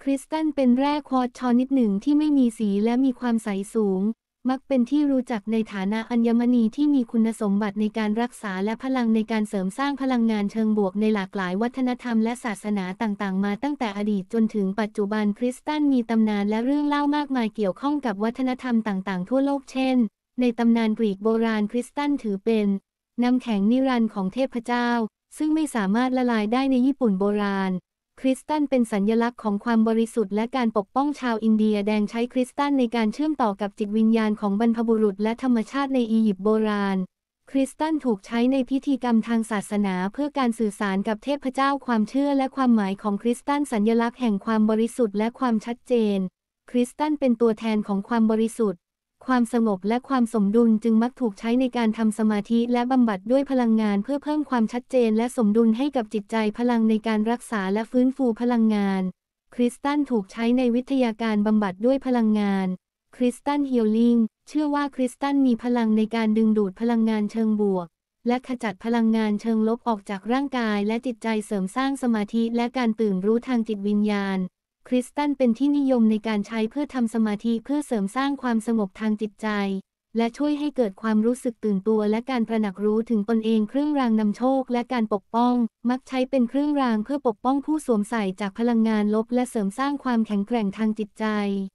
คริสตัลเป็นแร่ควอร์ตชนิดหนึ่งที่ไม่มีสีและมีความใสสูงมักเป็นที่รู้จักในฐานะอัญมณีที่มีคุณสมบัติในการรักษาและพลังในการเสริมสร้างพลังงานเชิงบวกในหลากหลายวัฒนธรรมและศาสนาต่างๆมาตั้งแต่อดีตจนถึงปัจจุบันคริสตัลมีตำนานและเรื่องเล่ามากมายเกี่ยวข้องกับวัฒนธรรมต่างๆทั่วโลกเช่นในตำนานกรีกโบราณคริสตัลถือเป็นน้ำแข็งนิรันดร์ของเทพเจ้าซึ่งไม่สามารถละลายได้ในญี่ปุ่นโบราณคริสตัลเป็นสัญลักษณ์ของความบริสุทธิ์และการปกป้องชาวอินเดียแดงใช้คริสตัลในการเชื่อมต่อกับจิตวิญญาณของบรรพบุรุษและธรรมชาติในอียิปต์โบราณคริสตัลถูกใช้ในพิธีกรรมทางศาสนาเพื่อการสื่อสารกับเทพเจ้าความเชื่อและความหมายของคริสตัลสัญลักษณ์แห่งความบริสุทธิ์และความชัดเจนคริสตัลเป็นตัวแทนของความบริสุทธิ์ความสงบและความสมดุลจึงมักถูกใช้ในการทำสมาธิและบำบัดด้วยพลังงานเพื่อเพิ่มความชัดเจนและสมดุลให้กับจิตใจพลังในการรักษาและฟื้นฟูพลังงานคริสตัลถูกใช้ในวิทยาการบำบัดด้วยพลังงานคริสตัลฮีลลิ่งเชื่อว่าคริสตัลมีพลังในการดึงดูดพลังงานเชิงบวกและขจัดพลังงานเชิงลบออกจากร่างกายและจิตใจเสริมสร้างสมาธิและการตื่นรู้ทางจิตวิญญาณคริสตัลเป็นที่นิยมในการใช้เพื่อทำสมาธิเพื่อเสริมสร้างความสงบทางจิตใจและช่วยให้เกิดความรู้สึกตื่นตัวและการตระหนักรู้ถึงตนเองเครื่องรางนำโชคและการปกป้องมักใช้เป็นเครื่องรางเพื่อปกป้องผู้สวมใส่จากพลังงานลบและเสริมสร้างความแข็งแกร่งทางจิตใจ